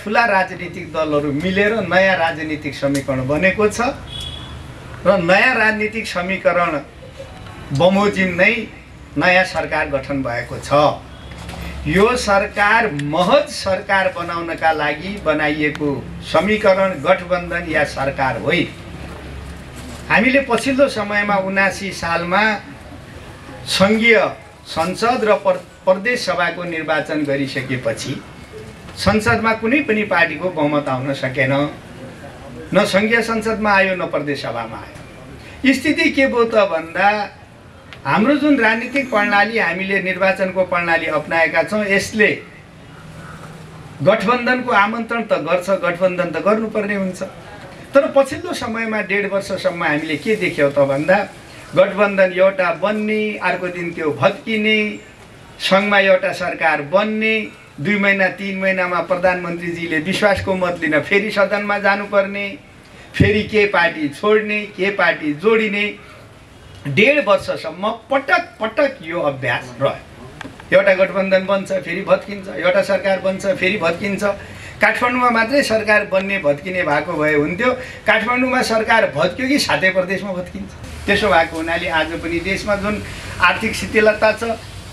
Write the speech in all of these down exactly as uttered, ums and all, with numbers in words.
ठुला राजनीतिक दलहरू मिलेर नयाँ राजनीतिक समीकरण बनेको छ र नयाँ राजनीतिक समीकरण बमोजिम नै नयाँ सरकार गठन भएको छ। यो सरकार महज सरकार बनाउनका लागि बनाइएको समीकरण गठबन्धन या सरकार होइन। हामीले पछिल्लो समयमा उनासी सालमा सङ्घीय संसद र प्रदेश सभाको निर्वाचन गरिसकेपछि संसदमा कुनै पनि पार्टीको बहुमत आउन सकेन। न सङ्घीय संसदमा आयो न प्रदेश सभामा आयो। स्थिति के भयो त भन्दा हाम्रो जुन राजनीतिक प्रणाली हामीले निर्वाचनको प्रणाली अपनाएका छौँ यसले गठबन्धनको आमन्त्रण त गर्छ, गठबन्धन त गर्नुपर्ने हुन्छ। तर पछिल्लो समयमा डेढ वर्षसम्म हामीले के देख्यौँ त भन्दा गठबन्धन एउटा बन्ने, अर्को दिन त्यो भत्किने, सङ्घमा एउटा सरकार बन्ने, दुई महिना तीन महिनामा प्रधानमन्त्रीजीले विश्वासको मत लिन फेरि सदनमा जानुपर्ने, फेरि के पार्टी छोड्ने, के पार्टी जोडिने, डेढ वर्षसम्म पटक पटक यो अभ्यास रह्यो। एउटा गठबन्धन बन्छ फेरि भत्किन्छ, एउटा सरकार बन्छ फेरि भत्किन्छ। काठमाडौँमा मात्रै सरकार बन्ने भत्किने भएको भए हुन्थ्यो। काठमाडौँमा सरकार भत्क्यो कि सातै प्रदेशमा भत्किन्छ। त्यसो भएको हुनाले आज पनि देशमा जुन आर्थिक शिथिलता छ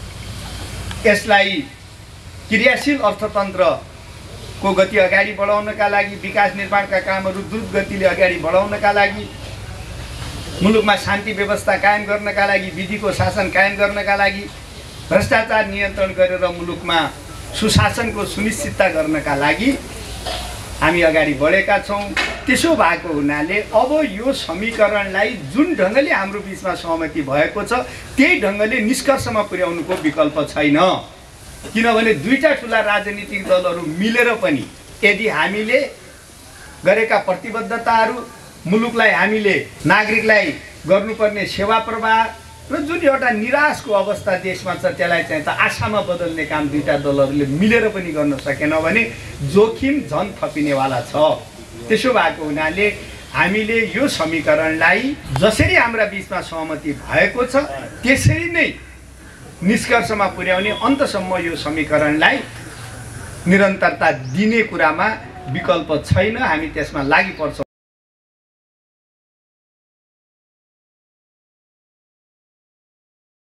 यसलाई क्रियाशील अर्थतन्त्रको गति अगाडि बढाउनका लागि, विकास निर्माणका कामहरू द्रुत गतिले अगाडि बढाउनका लागि, मुलुकमा शान्ति व्यवस्था कायम गर्नका लागि, विधिको शासन कायम गर्नका लागि, भ्रष्टाचार नियन्त्रण गरेर मुलुकमा सुशासनको सुनिश्चितता गर्नका लागि हामी अगाडि बढेका छौँ। त्यसो भएको हुनाले अब यो समीकरणलाई जुन ढङ्गले हाम्रो बिचमा सहमति भएको छ त्यही ढङ्गले निष्कर्षमा पुर्याउनुको विकल्प छैन। किनभने दुईटा ठुला राजनीतिक दलहरू मिलेर पनि यदि हामीले गरेका प्रतिबद्धताहरू, मुलुकलाई हामीले नागरिकलाई गर्नुपर्ने सेवा प्रवाह र जुन एउटा निराशको अवस्था देशमा छ त्यसलाई चाहिँ त आशामा बदल्ने काम दुईटा दलहरूले मिलेर पनि गर्न सकेन भने जोखिम झन् थपिनेवाला छ। त्यसो भएको हुनाले हामीले यो समीकरणलाई जसरी हाम्रा बिचमा सहमति भएको छ त्यसरी नै निष्कर्षमा पुर्याउने, अन्तसम्म यो समीकरणलाई निरन्तरता दिने कुरामा विकल्प छैन। हामी त्यसमा लागि पर्छौँ।